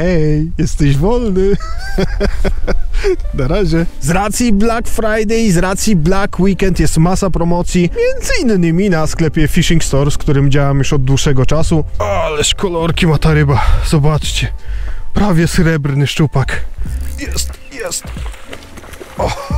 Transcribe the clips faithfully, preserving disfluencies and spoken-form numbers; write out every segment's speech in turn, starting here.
Hej, jesteś wolny. Na razie. Z racji Black Friday, z racji Black Weekend jest masa promocji, między innymi na sklepie Fishing Store, z którym działam już od dłuższego czasu. Ależ kolorki ma ta ryba, zobaczcie. Prawie srebrny szczupak. Jest, jest. O.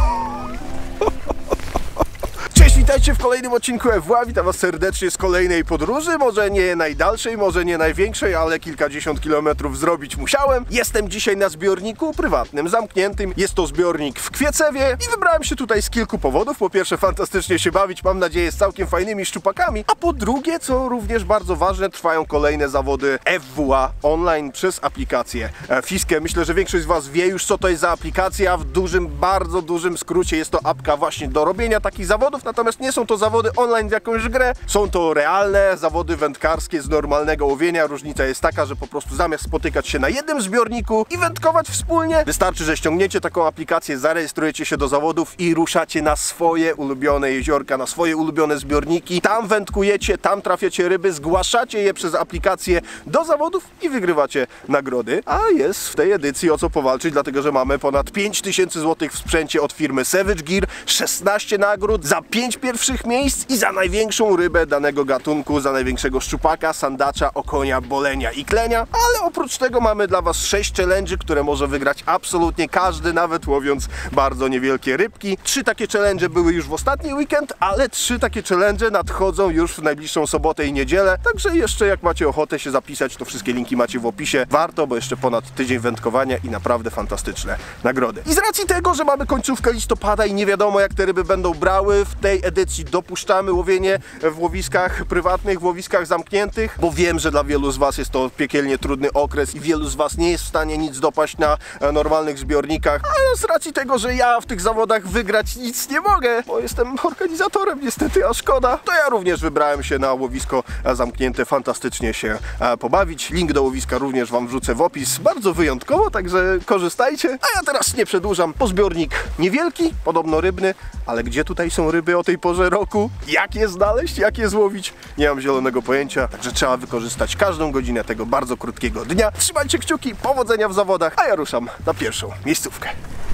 Cześć, witajcie w kolejnym odcinku F W A. Witam was serdecznie z kolejnej podróży. Może nie najdalszej, może nie największej, ale kilkadziesiąt kilometrów zrobić musiałem. Jestem dzisiaj na zbiorniku prywatnym, zamkniętym. Jest to zbiornik w Kwiecewie i wybrałem się tutaj z kilku powodów. Po pierwsze, fantastycznie się bawić, mam nadzieję, z całkiem fajnymi szczupakami. A po drugie, co również bardzo ważne, trwają kolejne zawody F W A online przez aplikację Fiskę. Myślę, że większość z was wie już, co to jest za aplikacja. W dużym, bardzo dużym skrócie jest to apka właśnie do robienia takich zawodów. Natomiast nie są to zawody online w jakąś grę, są to realne zawody wędkarskie z normalnego łowienia. Różnica jest taka, że po prostu zamiast spotykać się na jednym zbiorniku i wędkować wspólnie, wystarczy, że ściągniecie taką aplikację, zarejestrujecie się do zawodów i ruszacie na swoje ulubione jeziorka, na swoje ulubione zbiorniki. Tam wędkujecie, tam trafiacie ryby, zgłaszacie je przez aplikację do zawodów i wygrywacie nagrody. A jest w tej edycji o co powalczyć, dlatego że mamy ponad pięć tysięcy złotych w sprzęcie od firmy Savage Gear, szesnaście nagród za pięć pierwszych miejsc i za największą rybę danego gatunku, za największego szczupaka, sandacza, okonia, bolenia i klenia. Ale oprócz tego mamy dla was sześć challenge'y, które może wygrać absolutnie każdy, nawet łowiąc bardzo niewielkie rybki. Trzy takie challenge były już w ostatni weekend, ale trzy takie challenge nadchodzą już w najbliższą sobotę i niedzielę. Także jeszcze jak macie ochotę się zapisać, to wszystkie linki macie w opisie. Warto, bo jeszcze ponad tydzień wędkowania i naprawdę fantastyczne nagrody. I z racji tego, że mamy końcówkę listopada i nie wiadomo jak te ryby będą brały, w tej edycji dopuszczamy łowienie w łowiskach prywatnych, w łowiskach zamkniętych, bo wiem, że dla wielu z was jest to piekielnie trudny okres i wielu z was nie jest w stanie nic dopaść na normalnych zbiornikach, ale z racji tego, że ja w tych zawodach wygrać nic nie mogę, bo jestem organizatorem niestety, a szkoda, to ja również wybrałem się na łowisko zamknięte, fantastycznie się pobawić. Link do łowiska również wam wrzucę w opis, bardzo wyjątkowo, także korzystajcie. A ja teraz nie przedłużam, bo zbiornik niewielki, podobno rybny, ale gdzie tutaj są ryby o tej porze roku? Jak je znaleźć? Jak je złowić? Nie mam zielonego pojęcia, także trzeba wykorzystać każdą godzinę tego bardzo krótkiego dnia. Trzymajcie kciuki, powodzenia w zawodach, a ja ruszam na pierwszą miejscówkę.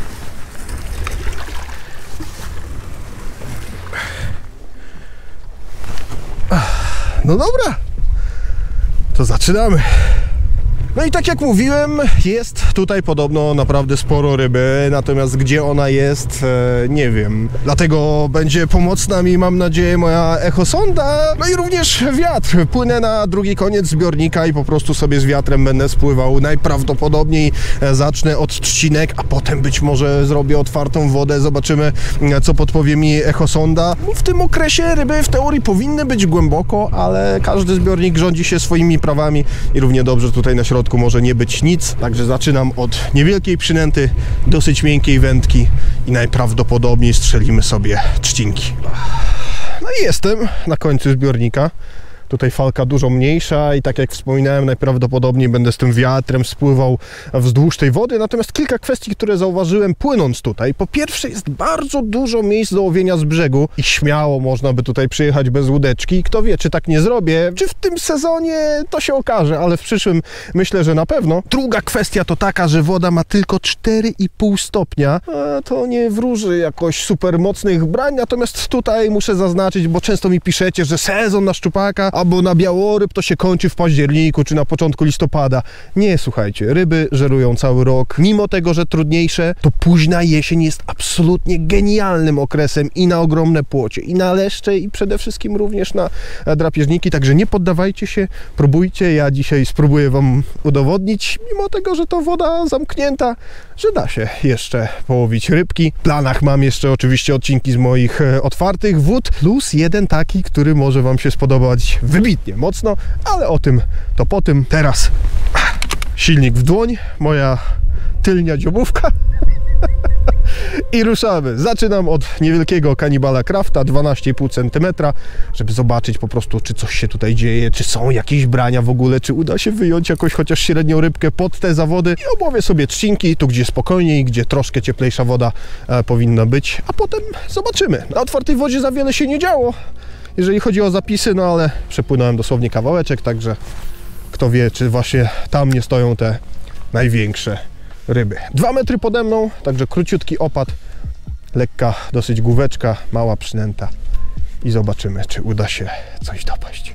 No dobra, to zaczynamy. No i tak jak mówiłem, jest tutaj podobno naprawdę sporo ryby, natomiast gdzie ona jest, e, nie wiem. Dlatego będzie pomocna mi, mam nadzieję, moja echosonda. No i również wiatr. Płynę na drugi koniec zbiornika i po prostu sobie z wiatrem będę spływał. Najprawdopodobniej zacznę od trzcinek, a potem być może zrobię otwartą wodę. Zobaczymy, co podpowie mi echosonda. W tym okresie ryby w teorii powinny być głęboko, ale każdy zbiornik rządzi się swoimi prawami i równie dobrze tutaj na środku może nie być nic, także zaczynam od niewielkiej przynęty, dosyć miękkiej wędki i najprawdopodobniej strzelimy sobie trzcinki. No i jestem na końcu zbiornika. Tutaj falka dużo mniejsza i tak jak wspominałem, najprawdopodobniej będę z tym wiatrem spływał wzdłuż tej wody. Natomiast kilka kwestii, które zauważyłem płynąc tutaj. Po pierwsze, jest bardzo dużo miejsc do łowienia z brzegu i śmiało można by tutaj przyjechać bez łódeczki. I kto wie, czy tak nie zrobię, czy w tym sezonie to się okaże, ale w przyszłym myślę, że na pewno. Druga kwestia to taka, że woda ma tylko cztery i pół stopnia. A to nie wróży jakoś super mocnych brań, natomiast tutaj muszę zaznaczyć, bo często mi piszecie, że sezon na szczupaka albo na białoryb to się kończy w październiku czy na początku listopada. Nie, słuchajcie, ryby żerują cały rok. Mimo tego, że trudniejsze, to późna jesień jest absolutnie genialnym okresem i na ogromne płocie, i na leszcze, i przede wszystkim również na drapieżniki. Także nie poddawajcie się, próbujcie. Ja dzisiaj spróbuję wam udowodnić, mimo tego, że to woda zamknięta, że da się jeszcze połowić rybki. W planach mam jeszcze oczywiście odcinki z moich otwartych wód, plus jeden taki, który może wam się spodobać wybitnie mocno, ale o tym to po tym. Teraz silnik w dłoń, moja tylnia dziobówka i ruszamy. Zaczynam od niewielkiego Cannibala Crafta, dwanaście i pół centymetra, żeby zobaczyć po prostu, czy coś się tutaj dzieje, czy są jakieś brania w ogóle, czy uda się wyjąć jakąś chociaż średnią rybkę pod te zawody i obowię sobie trzcinki, tu gdzie spokojniej, gdzie troszkę cieplejsza woda e, powinna być, a potem zobaczymy. Na otwartej wodzie za wiele się nie działo, jeżeli chodzi o zapisy, no ale przepłynąłem dosłownie kawałeczek, także kto wie, czy właśnie tam nie stoją te największe ryby. Dwa metry pode mną, także króciutki opad, lekka dosyć główeczka, mała przynęta i zobaczymy, czy uda się coś dopaść.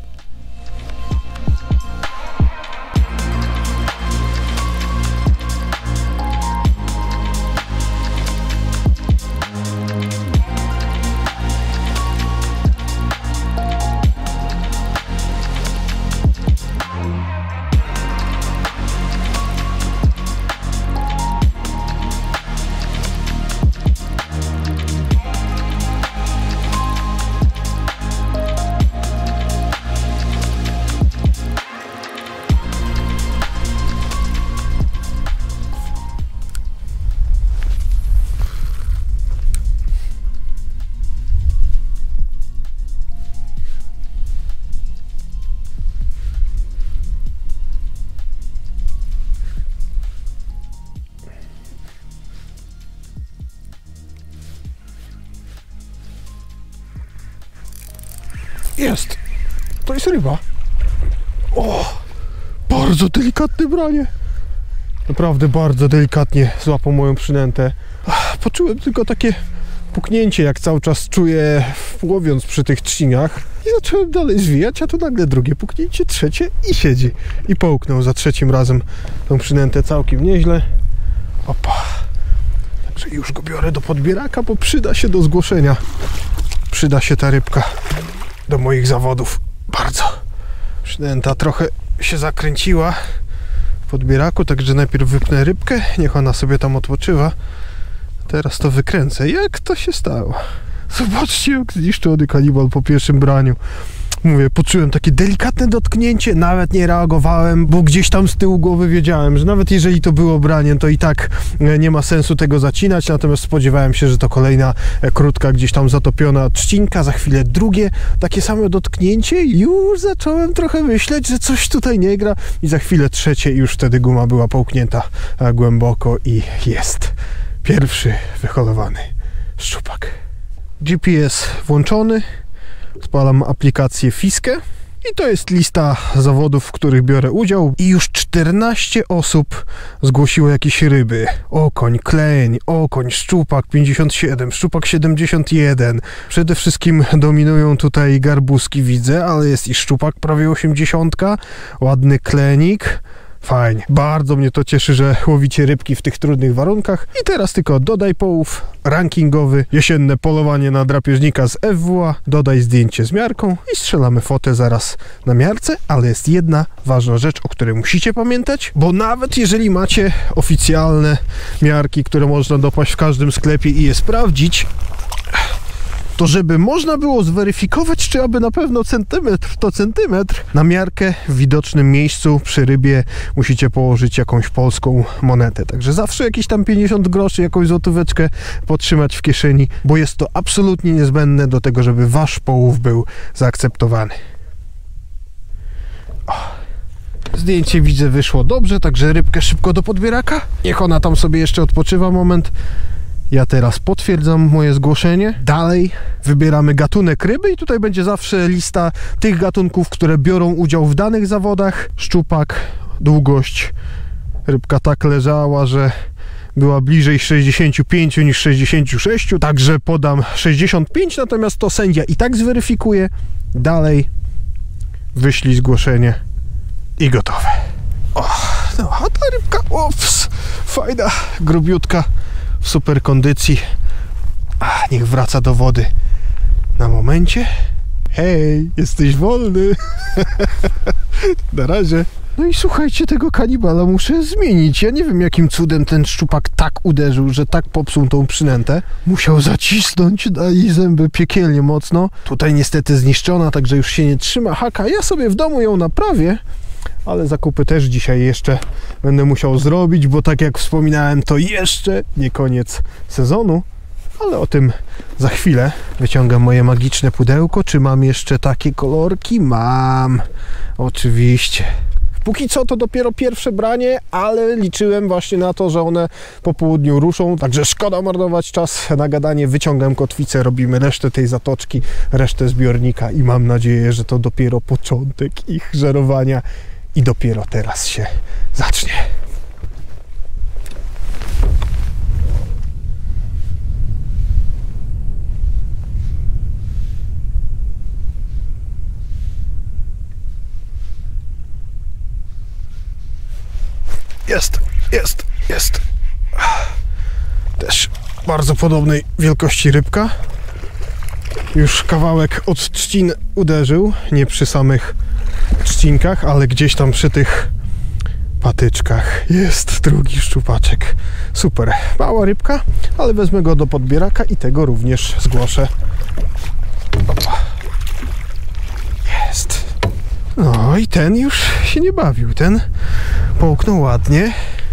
Jest! To jest ryba. O! Bardzo delikatne branie. Naprawdę bardzo delikatnie złapał moją przynętę. Poczułem tylko takie puknięcie, jak cały czas czuję, łowiąc przy tych trzcinach. I zacząłem dalej zwijać, a tu nagle drugie puknięcie, trzecie i siedzi. I połknął za trzecim razem tą przynętę całkiem nieźle. Opa! Także już go biorę do podbieraka, bo przyda się do zgłoszenia. Przyda się ta rybka do moich zawodów. Bardzo. Przynęta trochę się zakręciła w podbieraku, także najpierw wypnę rybkę, niech ona sobie tam odpoczywa. Teraz to wykręcę. Jak to się stało? Zobaczcie, jak zniszczony kanibal po pierwszym braniu. Mówię, poczułem takie delikatne dotknięcie, nawet nie reagowałem, bo gdzieś tam z tyłu głowy wiedziałem, że nawet jeżeli to było branie, to i tak nie ma sensu tego zacinać, natomiast spodziewałem się, że to kolejna krótka, gdzieś tam zatopiona trzcinka, za chwilę drugie takie same dotknięcie i już zacząłem trochę myśleć, że coś tutaj nie gra i za chwilę trzecie i już wtedy guma była połknięta głęboko i jest pierwszy wyholowany szczupak. G P S włączony. Odpalam aplikację Fiskę i to jest lista zawodów, w których biorę udział i już czternaście osób zgłosiło jakieś ryby. Okoń, kleń, okoń, szczupak pięćdziesiąt siedem, szczupak siedemdziesiąt jeden. Przede wszystkim dominują tutaj garbuski, widzę, ale jest i szczupak prawie osiemdziesiąt, ładny klenik. Fajnie, bardzo mnie to cieszy, że łowicie rybki w tych trudnych warunkach. I teraz tylko dodaj połów rankingowy, jesienne polowanie na drapieżnika z F W A, dodaj zdjęcie z miarką i strzelamy fotę zaraz na miarce, ale jest jedna ważna rzecz, o której musicie pamiętać, bo nawet jeżeli macie oficjalne miarki, które można dopaść w każdym sklepie i je sprawdzić, to żeby można było zweryfikować, czy aby na pewno centymetr to centymetr, na miarkę w widocznym miejscu przy rybie musicie położyć jakąś polską monetę. Także zawsze jakieś tam pięćdziesiąt groszy, jakąś złotóweczkę podtrzymać w kieszeni, bo jest to absolutnie niezbędne do tego, żeby wasz połów był zaakceptowany. O. Zdjęcie widzę wyszło dobrze, także rybkę szybko do podbieraka. Niech ona tam sobie jeszcze odpoczywa moment. Ja teraz potwierdzam moje zgłoszenie. Dalej wybieramy gatunek ryby i tutaj będzie zawsze lista tych gatunków, które biorą udział w danych zawodach. Szczupak, długość. Rybka tak leżała, że była bliżej sześćdziesiąt pięć niż sześćdziesiąt sześć, także podam sześćdziesiąt pięć, natomiast to sędzia i tak zweryfikuje. Dalej wyślij zgłoszenie i gotowe. O, no, a ta rybka, ups, fajna, grubiutka, w super kondycji. A, niech wraca do wody na momencie. Hej, jesteś wolny. Na razie. No i słuchajcie, tego kanibala muszę zmienić. Ja nie wiem, jakim cudem ten szczupak tak uderzył, że tak popsuł tą przynętę. Musiał zacisnąć, dali zęby piekielnie mocno. Tutaj niestety zniszczona, także już się nie trzyma haka. Ja sobie w domu ją naprawię, ale zakupy też dzisiaj jeszcze będę musiał zrobić, bo tak jak wspominałem, to jeszcze nie koniec sezonu, ale o tym za chwilę. Wyciągam moje magiczne pudełko. Czy mam jeszcze takie kolorki? Mam, oczywiście. Póki co to dopiero pierwsze branie, ale liczyłem właśnie na to, że one po południu ruszą, także szkoda marnować czas na gadanie. Wyciągam kotwicę, robimy resztę tej zatoczki, resztę zbiornika i mam nadzieję, że to dopiero początek ich żerowania i dopiero teraz się zacznie. Jest, jest, jest. Też bardzo podobnej wielkości rybka. Już kawałek od trzcin uderzył, nie przy samych trzcinkach, ale gdzieś tam przy tych patyczkach. Jest drugi szczupaczek. Super, mała rybka, ale wezmę go do podbieraka i tego również zgłoszę. Opa. Jest. No i ten już się nie bawił. Ten połknął ładnie.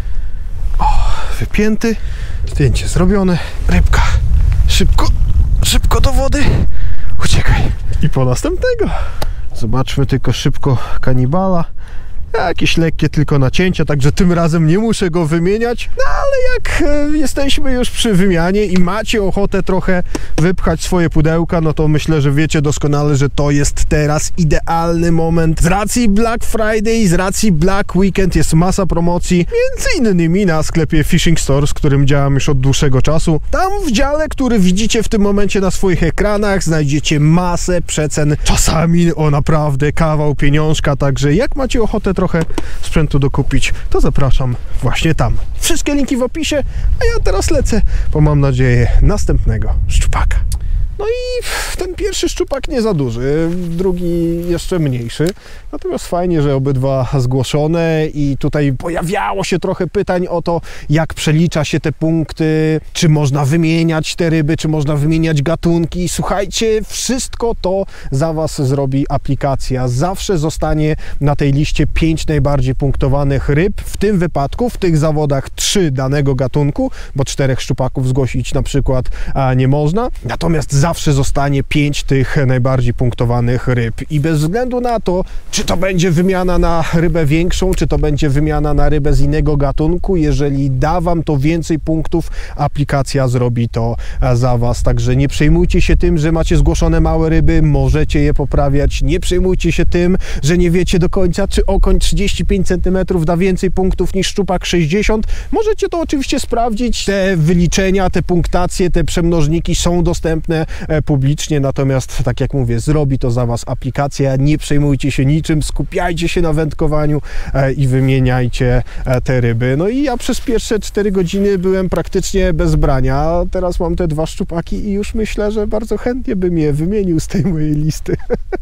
O, wypięty. Zdjęcie zrobione. Rybka. Szybko, szybko do wody. Uciekaj. I po następnego. Zobaczmy tylko szybko kanibala. Jakieś lekkie tylko nacięcia, także tym razem nie muszę go wymieniać. No ale jak e, jesteśmy już przy wymianie i macie ochotę trochę wypchać swoje pudełka, no to myślę, że wiecie doskonale, że to jest teraz idealny moment. Z racji Black Friday, z racji Black Weekend jest masa promocji, między innymi na sklepie Fishing Store, z którym działam już od dłuższego czasu. Tam w dziale, który widzicie w tym momencie na swoich ekranach, znajdziecie masę przecen. Czasami o naprawdę kawał pieniążka, także jak macie ochotę trochę sprzętu dokupić, to zapraszam właśnie tam. Wszystkie linki w opisie, a ja teraz lecę po, mam nadzieję, następnego szczupaka. No i ten pierwszy szczupak nie za duży, drugi jeszcze mniejszy. Natomiast fajnie, że obydwa zgłoszone i tutaj pojawiało się trochę pytań o to, jak przelicza się te punkty, czy można wymieniać te ryby, czy można wymieniać gatunki. Słuchajcie, wszystko to za Was zrobi aplikacja. Zawsze zostanie na tej liście pięć najbardziej punktowanych ryb. W tym wypadku, w tych zawodach trzy danego gatunku, bo czterech szczupaków zgłosić na przykład a, nie można. Natomiast zawsze zostanie pięć tych najbardziej punktowanych ryb. I bez względu na to, czy to będzie wymiana na rybę większą, czy to będzie wymiana na rybę z innego gatunku, jeżeli da Wam to więcej punktów, aplikacja zrobi to za Was. Także nie przejmujcie się tym, że macie zgłoszone małe ryby, możecie je poprawiać. Nie przejmujcie się tym, że nie wiecie do końca, czy okoń trzydzieści pięć centymetrów da więcej punktów niż szczupak sześćdziesiąt. Możecie to oczywiście sprawdzić. Te wyliczenia, te punktacje, te przemnożniki są dostępne publicznie, natomiast tak jak mówię, zrobi to za Was aplikacja. Nie przejmujcie się niczym, skupiajcie się na wędkowaniu i wymieniajcie te ryby. No i ja przez pierwsze cztery godziny byłem praktycznie bez brania, a teraz mam te dwa szczupaki i już myślę, że bardzo chętnie bym je wymienił z tej mojej listy.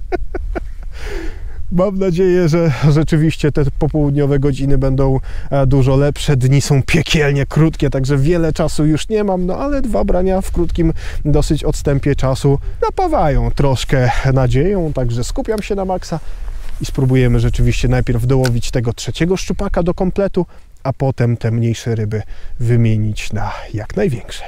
Mam nadzieję, że rzeczywiście te popołudniowe godziny będą dużo lepsze. Dni są piekielnie krótkie, także wiele czasu już nie mam, no ale dwa brania w krótkim dosyć odstępie czasu napawają troszkę nadzieją, także skupiam się na maksa i spróbujemy rzeczywiście najpierw dołowić tego trzeciego szczupaka do kompletu, a potem te mniejsze ryby wymienić na jak największe.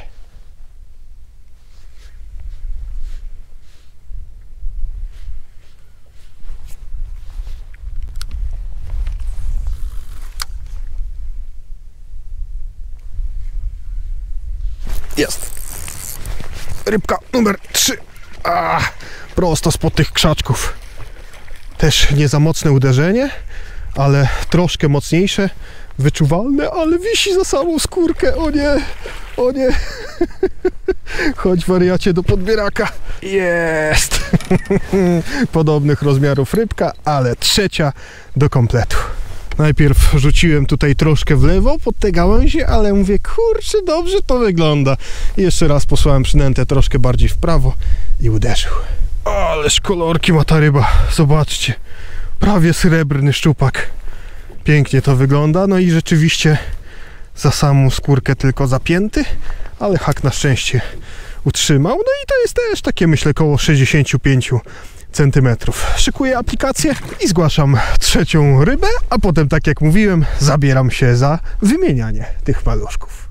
Jest. Rybka numer trzy. A, prosto spod tych krzaczków. Też nie za mocne uderzenie, ale troszkę mocniejsze, wyczuwalne, ale wisi za samą skórkę. O nie, o nie. Chodź, wariacie, do podbieraka. Jest. Podobnych rozmiarów rybka, ale trzecia do kompletu. Najpierw rzuciłem tutaj troszkę w lewo pod te gałęzie, ale mówię, kurczę, dobrze to wygląda. I jeszcze raz posłałem przynętę troszkę bardziej w prawo i uderzył. Ależ kolorki ma ta ryba, zobaczcie. Prawie srebrny szczupak. Pięknie to wygląda, no i rzeczywiście za samą skórkę tylko zapięty, ale hak na szczęście utrzymał. No i to jest też takie, myślę, koło sześćdziesiąt pięć centymetrów. Szykuję aplikację i zgłaszam trzecią rybę, a potem, tak jak mówiłem, zabieram się za wymienianie tych maluszków.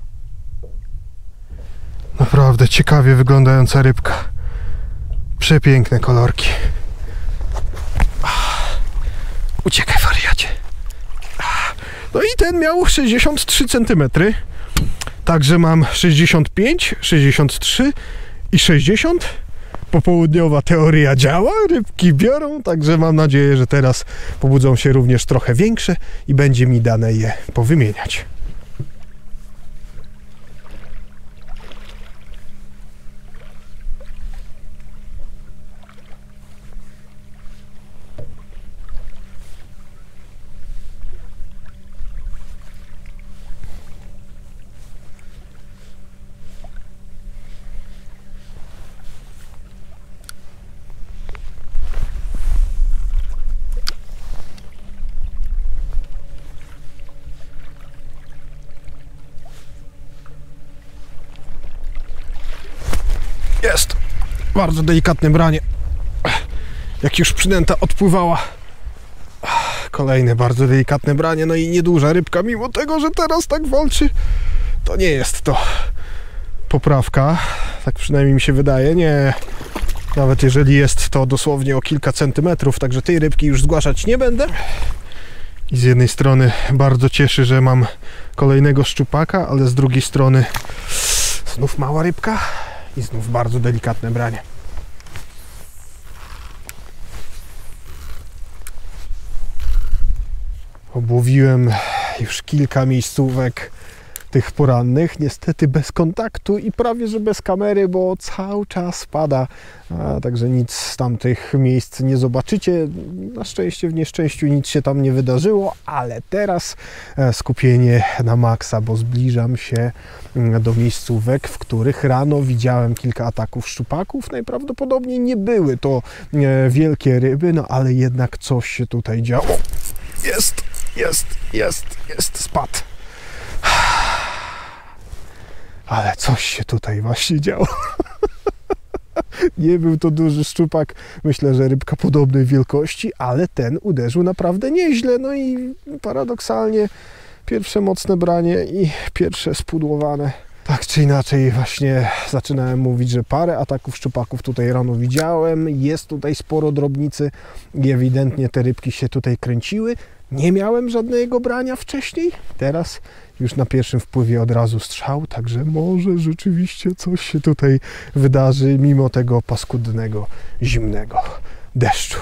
Naprawdę ciekawie wyglądająca rybka. Przepiękne kolorki. Uciekaj, wariacie. No i ten miał sześćdziesiąt trzy centymetry. Także mam sześćdziesiąt pięć, sześćdziesiąt trzy i sześćdziesiąt. Popołudniowa teoria działa, rybki biorą, także mam nadzieję, że teraz pobudzą się również trochę większe i będzie mi dane je powymieniać. Bardzo delikatne branie. Jak już przynęta odpływała. Kolejne bardzo delikatne branie, no i nieduża rybka, mimo tego, że teraz tak walczy. To nie jest to poprawka, tak przynajmniej mi się wydaje, nie. Nawet jeżeli jest to dosłownie o kilka centymetrów, także tej rybki już zgłaszać nie będę. I z jednej strony bardzo cieszy, że mam kolejnego szczupaka, ale z drugiej strony znów mała rybka i znów bardzo delikatne branie. Obłowiłem już kilka miejscówek tych porannych, niestety bez kontaktu i prawie że bez kamery, bo cały czas pada, a także nic z tamtych miejsc nie zobaczycie. Na szczęście w nieszczęściu nic się tam nie wydarzyło, ale teraz skupienie na maksa, bo zbliżam się do miejscówek, w których rano widziałem kilka ataków szczupaków. Najprawdopodobniej nie były to wielkie ryby, no ale jednak coś się tutaj działo. Jest, jest, jest, jest, spadł. Ale coś się tutaj właśnie działo. Nie był to duży szczupak, myślę, że rybka podobnej wielkości, ale ten uderzył naprawdę nieźle. No i paradoksalnie pierwsze mocne branie i pierwsze spudłowane. Tak czy inaczej właśnie zaczynałem mówić, że parę ataków szczupaków tutaj rano widziałem. Jest tutaj sporo drobnicy i ewidentnie te rybki się tutaj kręciły. Nie miałem żadnego brania wcześniej. Teraz już na pierwszym wpływie od razu strzał, także może rzeczywiście coś się tutaj wydarzy mimo tego paskudnego, zimnego deszczu.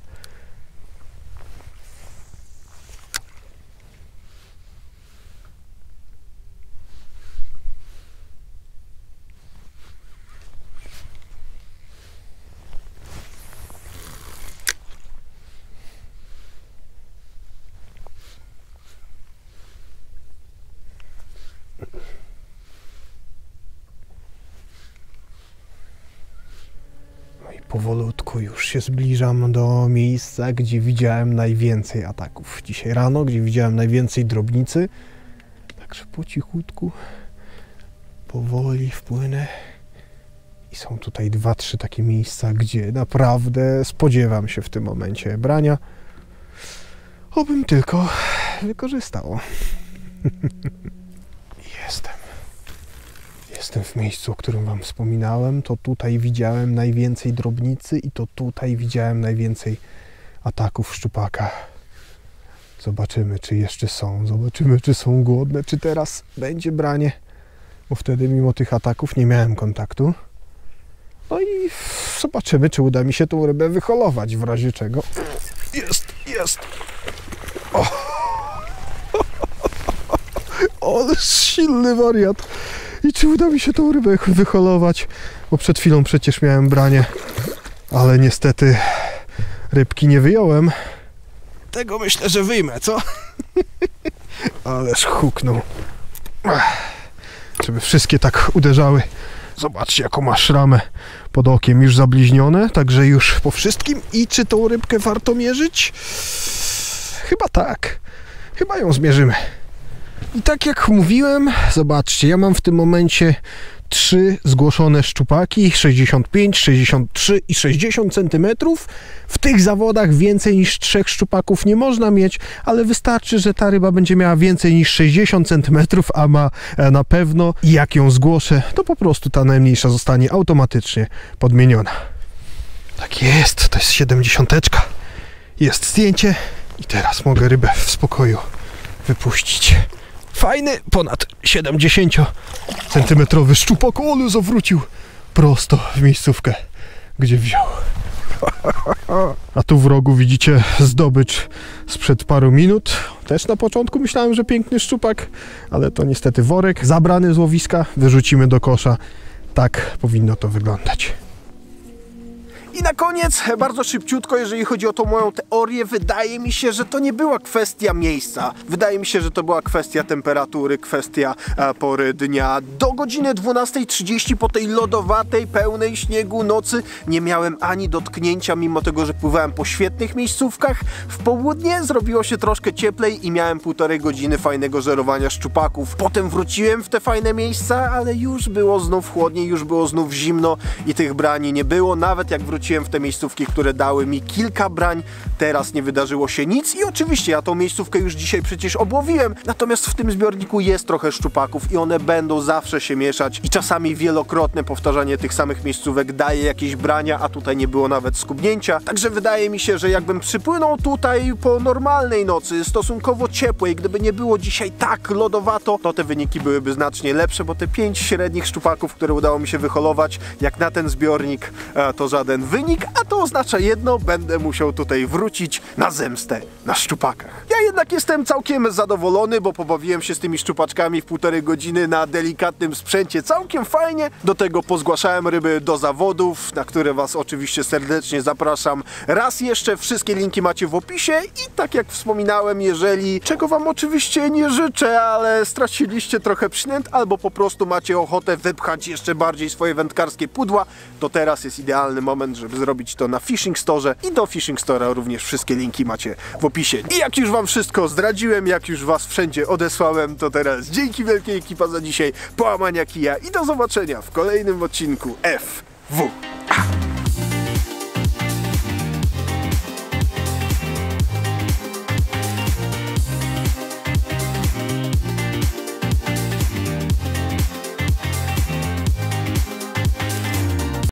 Powolutku już się zbliżam do miejsca, gdzie widziałem najwięcej ataków dzisiaj rano, gdzie widziałem najwięcej drobnicy. Także po cichutku, powoli wpłynę. I są tutaj dwa, trzy takie miejsca, gdzie naprawdę spodziewam się w tym momencie brania. Obym tylko wykorzystało. Jestem. Jestem w miejscu, o którym wam wspominałem. To tutaj widziałem najwięcej drobnicy i to tutaj widziałem najwięcej ataków szczupaka. Zobaczymy, czy jeszcze są. Zobaczymy, czy są głodne, czy teraz będzie branie. Bo wtedy mimo tych ataków nie miałem kontaktu. No i zobaczymy, czy uda mi się tą rybę wyholować, w razie czego. Jest, jest. O. Ale silny wariat. I czy uda mi się tą rybę wyholować? Bo przed chwilą przecież miałem branie, ale niestety rybki nie wyjąłem. Tego myślę, że wyjmę, co? Ależ huknął. Żeby wszystkie tak uderzały. Zobaczcie, jaką ma szramę pod okiem, już zabliźnione, także już po wszystkim. I czy tą rybkę warto mierzyć? Chyba tak. Chyba ją zmierzymy. I tak jak mówiłem, zobaczcie, ja mam w tym momencie trzy zgłoszone szczupaki, sześćdziesiąt pięć, sześćdziesiąt trzy i sześćdziesiąt centymetrów. W tych zawodach więcej niż trzech szczupaków nie można mieć, ale wystarczy, że ta ryba będzie miała więcej niż sześćdziesiąt centymetrów, a ma na pewno. I jak ją zgłoszę, to po prostu ta najmniejsza zostanie automatycznie podmieniona. Tak jest, to jest siedemdziesiąteczka. Jest zdjęcie i teraz mogę rybę w spokoju wypuścić. Fajny, ponad siedemdziesięciocentymetrowy szczupak, ale zawrócił prosto w miejscówkę, gdzie wziął. A tu w rogu widzicie zdobycz sprzed paru minut. Też na początku myślałem, że piękny szczupak, ale to niestety worek zabrany z łowiska, wyrzucimy do kosza. Tak powinno to wyglądać. I na koniec, bardzo szybciutko, jeżeli chodzi o tą moją teorię, wydaje mi się, że to nie była kwestia miejsca. Wydaje mi się, że to była kwestia temperatury, kwestia e, pory dnia. Do godziny dwunastej trzydzieści po tej lodowatej, pełnej śniegu nocy nie miałem ani dotknięcia, mimo tego, że pływałem po świetnych miejscówkach. W południe zrobiło się troszkę cieplej i miałem półtorej godziny fajnego żerowania szczupaków. Potem wróciłem w te fajne miejsca, ale już było znów chłodniej, już było znów zimno i tych brani nie było. Nawet jak wróciłem w te miejscówki, które dały mi kilka brań, teraz nie wydarzyło się nic i oczywiście ja tą miejscówkę już dzisiaj przecież obłowiłem, natomiast w tym zbiorniku jest trochę szczupaków i one będą zawsze się mieszać i czasami wielokrotne powtarzanie tych samych miejscówek daje jakieś brania, a tutaj nie było nawet skubnięcia. Także wydaje mi się, że jakbym przypłynął tutaj po normalnej nocy, stosunkowo ciepłej, gdyby nie było dzisiaj tak lodowato, to te wyniki byłyby znacznie lepsze, bo te pięć średnich szczupaków, które udało mi się wyholować, jak na ten zbiornik, to żaden wynik, a to oznacza jedno, będę musiał tutaj wrócić na zemstę na szczupakach. Ja jednak jestem całkiem zadowolony, bo pobawiłem się z tymi szczupaczkami w półtorej godziny na delikatnym sprzęcie całkiem fajnie. Do tego pozgłaszałem ryby do zawodów, na które was oczywiście serdecznie zapraszam. Raz jeszcze wszystkie linki macie w opisie i tak jak wspominałem, jeżeli, czego wam oczywiście nie życzę, ale straciliście trochę przynęt albo po prostu macie ochotę wypchać jeszcze bardziej swoje wędkarskie pudła, to teraz jest idealny moment, żeby zrobić to na Fishing Store i do Fishing Store'a również wszystkie linki macie w opisie. I jak już wam wszystko zdradziłem, jak już was wszędzie odesłałem, to teraz dzięki wielkiej ekipa za dzisiaj, połamania kija i do zobaczenia w kolejnym odcinku F W A.